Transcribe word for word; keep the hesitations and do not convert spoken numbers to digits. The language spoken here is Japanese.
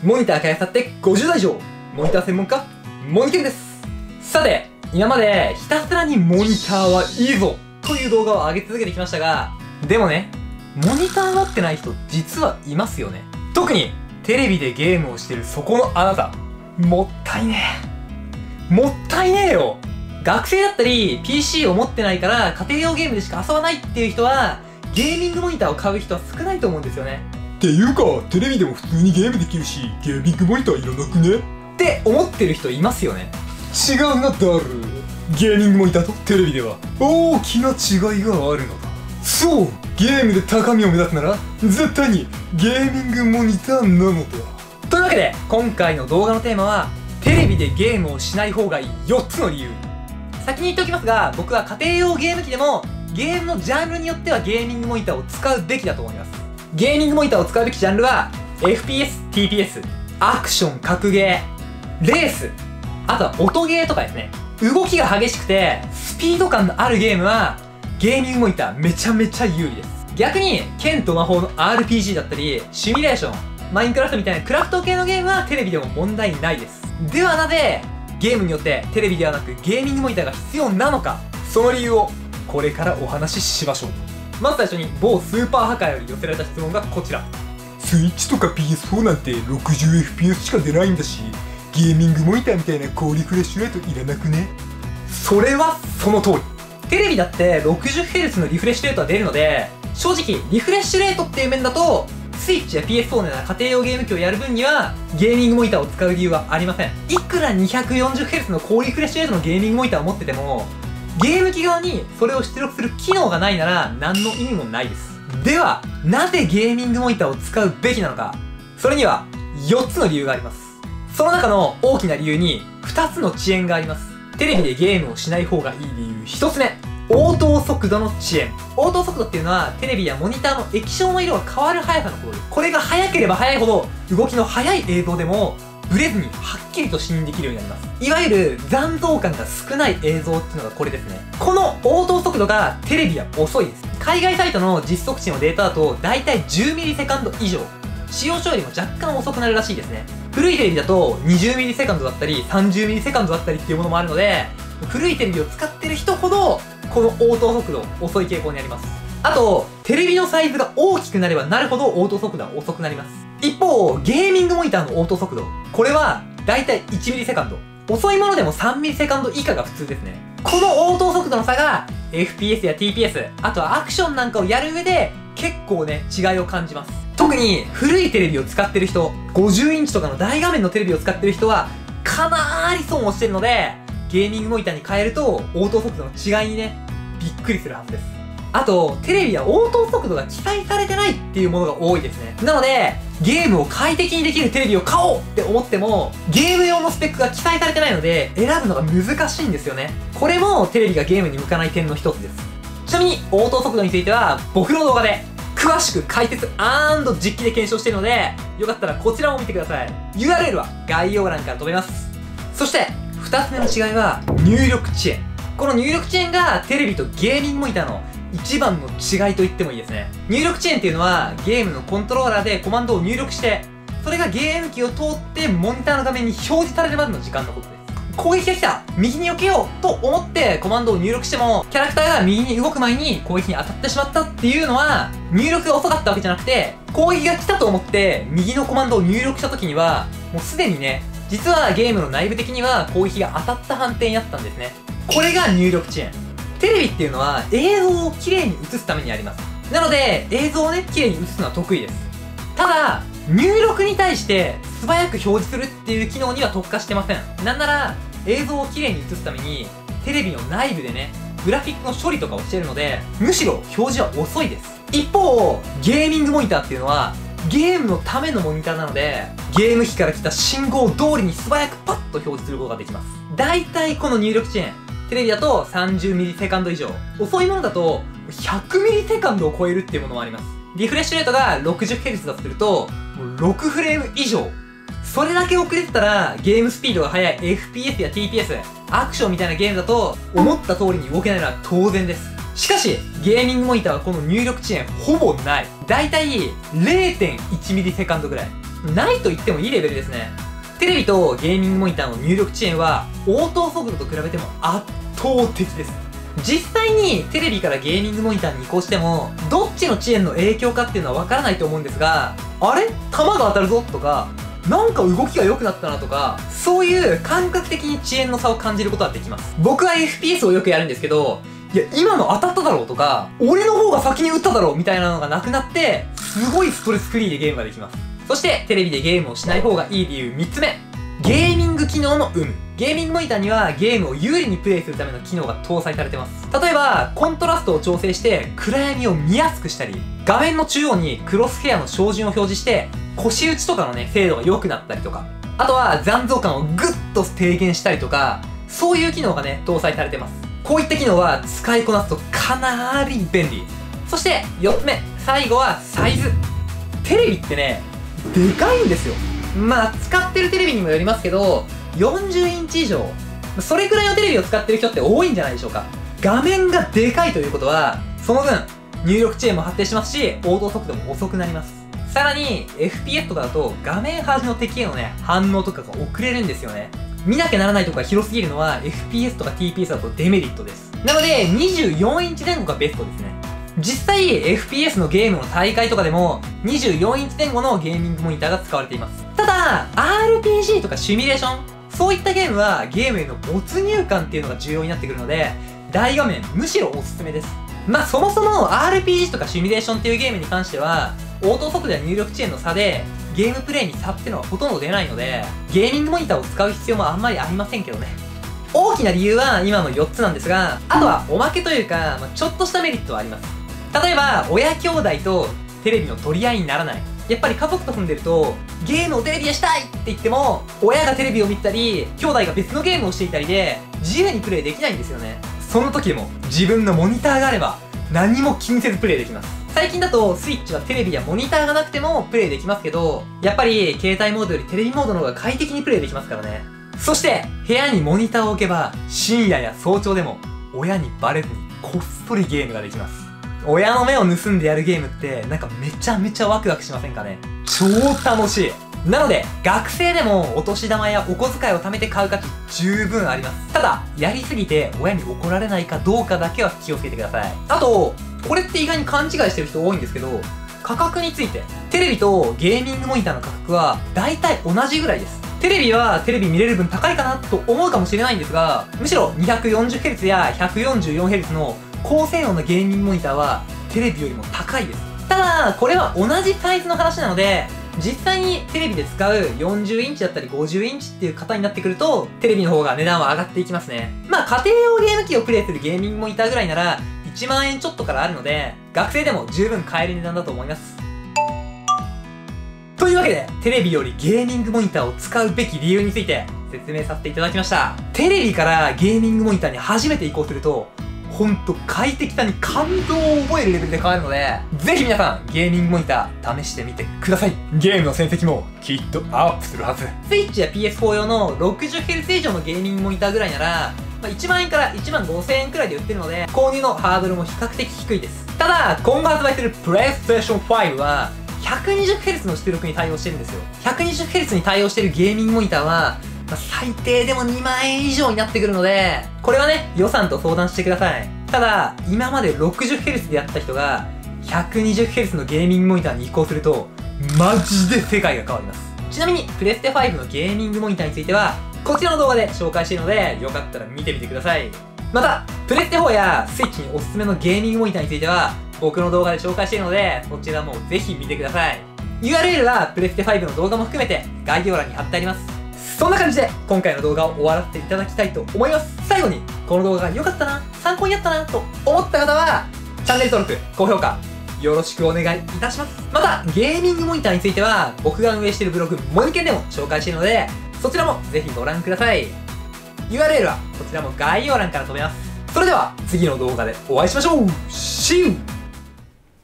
モニター開発ってごじゅうだい以上、モニター専門家、モニケンです。さて、今までひたすらにモニターはいいぞという動画を上げ続けてきましたが、でもね、モニター持ってない人実はいますよね。特にテレビでゲームをしてるそこのあなた、もったいねえ。もったいねえよ。学生だったり ピーシー を持ってないから家庭用ゲームでしか遊ばないっていう人はゲーミングモニターを買う人は少ないと思うんですよね。 っていうか、テレビでも普通にゲームできるし、ゲーミングモニターいらなくねって思ってる人いますよね。 違うな、ダル。ゲーミングモニターとテレビでは大きな違いがあるのだ。そう、ゲームで高みを目指すなら絶対にゲーミングモニターなのだ。 というわけで今回の動画のテーマはテレビでゲームをしない方がいいよっつの理由。先に言っておきますが、僕は家庭用ゲーム機でもゲームのジャンルによってはゲーミングモニターを使うべきだと思います。ゲーミングモニターを使うべきジャンルは エフピーエス、ティーピーエス、アクション、格ゲー、レース、あとは音ゲーとかですね。動きが激しくてスピード感のあるゲームはゲーミングモニターめちゃめちゃ有利です。逆に剣と魔法の アールピージー だったりシミュレーション、マインクラフトみたいなクラフト系のゲームはテレビでも問題ないです。ではなぜゲームによってテレビではなくゲーミングモニターが必要なのか、その理由をこれからお話ししましょう。まず最初に某スーパーハカーより寄せられた質問がこちら。 スイッチとか ピーエスフォー なんて ろくじゅうエフピーエス しか出ないんだし、ゲーミングモニターみたいな高リフレッシュレートいらなくね。 それはその通り。テレビだって ろくじゅうヘルツ のリフレッシュレートは出るので、正直リフレッシュレートっていう面だとスイッチや ピーエスフォー のような家庭用ゲーム機をやる分にはゲーミングモニターを使う理由はありません。いくら にひゃくよんじゅうヘルツ の高リフレッシュレートのゲーミングモニターを持っててもゲーム機側にそれを出力する機能がないなら何の意味もないです。ではなぜゲーミングモニターを使うべきなのか。それにはよっつの理由があります。その中の大きな理由にふたつの遅延があります。テレビでゲームをしない方がいい理由ひとつめ、応答速度の遅延。応答速度っていうのはテレビやモニターの液晶の色が変わる速さのことです。これが速ければ速いほど動きの速い映像でもブレずにはっきりと視認できるようになります。いわゆる残像感が少ない映像っていうのがこれですね。この応答速度がテレビは遅いです。海外サイトの実測値のデータだとだいたいじゅうミリセカンド以上、使用書よりも若干遅くなるらしいですね。古いテレビだとにじゅうミリセカンドだったりさんじゅうミリセカンドだったりっていうものもあるので、古いテレビを使ってる人ほどこの応答速度遅い傾向にあります。あとテレビのサイズが大きくなればなるほど応答速度は遅くなります。一方ゲーミングモニターの応答速度、これはだいたいいちミリセカンド、遅いものでもさんミリセカンド以下が普通ですね。この応答速度の差が エフピーエス や ティーピーエス、あとはアクションなんかをやる上で結構ね違いを感じます。特に古いテレビを使ってる人、ごじゅうインチとかの大画面のテレビを使ってる人はかなーり損をしてるので、ゲーミングモニターに変えると応答速度の違いにねびっくりするはずです。あとテレビは応答速度が記載されてないっていうものが多いですね。なのでゲームを快適にできるテレビを買おうって思ってもゲーム用のスペックが記載されてないので選ぶのが難しいんですよね。これもテレビがゲームに向かない点の一つです。ちなみに応答速度については僕の動画で詳しく解説&実機で検証しているので、よかったらこちらも見てください。 ユーアールエル は概要欄から飛べます。そしてふたつめの違いは入力遅延。この入力遅延がテレビとゲーミングモニターの一番の違いと言ってもいいですね。入力遅延っていうのはゲームのコントローラーでコマンドを入力してそれがゲーム機を通ってモニターの画面に表示されるまでの時間のことです。攻撃が来た、右に避けようと思ってコマンドを入力してもキャラクターが右に動く前に攻撃に当たってしまったっていうのは入力が遅かったわけじゃなくて、攻撃が来たと思って右のコマンドを入力した時にはもうすでにね、実はゲームの内部的には攻撃が当たった判定になったんですね。これが入力遅延。テレビっていうのは映像をきれいに映すためにあります。なので映像をねきれいに映すのは得意です。ただ入力に対して素早く表示するっていう機能には特化してません。なんなら映像をきれいに映すためにテレビの内部でねグラフィックの処理とかをしているので、むしろ表示は遅いです。一方ゲーミングモニターっていうのはゲームのためのモニターなのでゲーム機から来た信号通りに素早くパッと表示することができます。だいたいこの入力遅延、テレビだとさんじゅうミリセカンド以上、遅いものだとひゃくミリセカンドを超えるっていうものもあります。リフレッシュレートが ろくじゅうヘルツ だとするともうろくフレーム以上、それだけ遅れてたらゲームスピードが速い エフピーエス や ティーピーエス、アクションみたいなゲームだと思った通りに動けないのは当然です。しかしゲーミングモニターはこの入力遅延ほぼない。だいたい れいてんいちミリセカンドぐらい。 ないと言ってもいいレベルですね。テレビとゲーミングモニターの入力遅延は応答速度と比べても圧倒的です。実際にテレビからゲーミングモニターに移行してもどっちの遅延の影響かっていうのはわからないと思うんですが、あれ弾が当たるぞとか、なんか動きが良くなったなとか、そういう感覚的に遅延の差を感じることはできます。僕は エフピーエス をよくやるんですけど、いや今の当たっただろうとか、俺の方が先に打っただろうみたいなのがなくなって、すごいストレスフリーでゲームができます。そしてテレビでゲームをしない方がいい理由みっつめ、ゲーミング機能の有無。ゲーミングモニターにはゲームを有利にプレイするための機能が搭載されてます。例えばコントラストを調整して暗闇を見やすくしたり、画面の中央にクロスヘアの照準を表示して腰打ちとかのね精度が良くなったりとか、あとは残像感をグッと低減したりとか、そういう機能がね搭載されてます。こういった機能は使いこなすとかなり便利。そしてよっつめ、最後はサイズ。テレビってねでかいんですよ。まあ使ってるテレビにもよりますけど、よんじゅうインチ以上、それくらいのテレビを使ってる人って多いんじゃないでしょうか。画面がでかいということはその分入力遅延も発生しますし、応答速度も遅くなります。さらに エフピーエス とかだと画面端の敵へのね反応とかが遅れるんですよね。見なきゃならないとこが広すぎるのは エフピーエス とか ティーピーエス だとデメリットです。なのでにじゅうよんインチ前後がベストですね。実際 エフピーエス のゲームの大会とかでもにじゅうよんインチ前後のゲーミングモニターが使われています。ただ アールピージー とかシミュレーション、そういったゲームはゲームへの没入感っていうのが重要になってくるので、大画面むしろおすすめです。まあそもそも アールピージー とかシミュレーションっていうゲームに関しては応答速度や入力遅延の差でゲームプレイに差っていうのはほとんど出ないので、ゲーミングモニターを使う必要もあんまりありませんけどね。大きな理由は今のよっつなんですが、あとはおまけというか、まあ、ちょっとしたメリットはあります。例えば親兄弟とテレビの取り合いにならない。やっぱり家族と住んでるとゲームをテレビでしたいって言っても親がテレビを見たり兄弟が別のゲームをしていたりで自由にプレイできないんですよね。その時でも自分のモニターがあれば何も気にせずプレイできます。最近だとスイッチはテレビやモニターがなくてもプレイできますけど、やっぱり携帯モードよりテレビモードの方が快適にプレイできますからね。そして部屋にモニターを置けば深夜や早朝でも親にバレずにこっそりゲームができます。親の目を盗んでやるゲームってなんかめちゃめちゃワクワクしませんかね。超楽しい。なので学生でもお年玉やお小遣いを貯めて買う価値十分あります。ただやりすぎて親に怒られないかどうかだけは気をつけてください。あとこれって意外に勘違いしてる人多いんですけど、価格についてテレビとゲーミングモニターの価格は大体同じぐらいです。テレビはテレビ見れる分高いかなと思うかもしれないんですが、むしろ にひゃくよんじゅうヘルツ や ひゃくよんじゅうよんヘルツ の高性能なゲーミングモニターはテレビよりも高いです。ただこれは同じサイズの話なので、実際にテレビで使うよんじゅうインチだったりごじゅうインチっていう方になってくるとテレビの方が値段は上がっていきますね。まあ家庭用ゲーム機をプレイするゲーミングモニターぐらいならいちまんえんちょっとからあるので、学生でも十分買える値段だと思います。というわけでテレビよりゲーミングモニターを使うべき理由について説明させていただきました。テレビからゲーミングモニターに初めて移行するとほんと快適さに感動を覚えるレベルで変わるので、ぜひ皆さんゲーミングモニター試してみてください。 ゲームの戦績もきっとアップするはず。 スイッチや ピーエスフォー 用の ろくじゅうヘルツ 以上のゲーミングモニターぐらいなら、まあ、いちまんえんからいちまんごせんえんくらいで売ってるので購入のハードルも比較的低いです。ただ今後発売する プレイステーションファイブ は ひゃくにじゅうヘルツ の出力に対応してるんですよ。 ひゃくにじゅうヘルツ に対応してるゲーミングモニターはまあ、最低でもにまんえん以上になってくるので、これはね予算と相談してください。ただ今まで ろくじゅうヘルツ でやった人が ひゃくにじゅうヘルツ のゲーミングモニターに移行するとマジで世界が変わります。ちなみにプレステファイブのゲーミングモニターについてはこちらの動画で紹介しているので、よかったら見てみてください。またプレステフォーやスイッチにおすすめのゲーミングモニターについては僕の動画で紹介しているので、そちらもぜひ見てください。 ユーアールエル はプレステファイブの動画も含めて概要欄に貼ってあります。そんな感じで今回の動画を終わらせていただきたいと思います。最後にこの動画が良かったな、参考になったなと思った方はチャンネル登録、高評価よろしくお願いいたします。またゲーミングモニターについては僕が運営しているブログモニケンでも紹介しているので、そちらもぜひご覧ください。 ユーアールエル はこちらも概要欄から飛べます。それでは次の動画でお会いしましょう。 See you!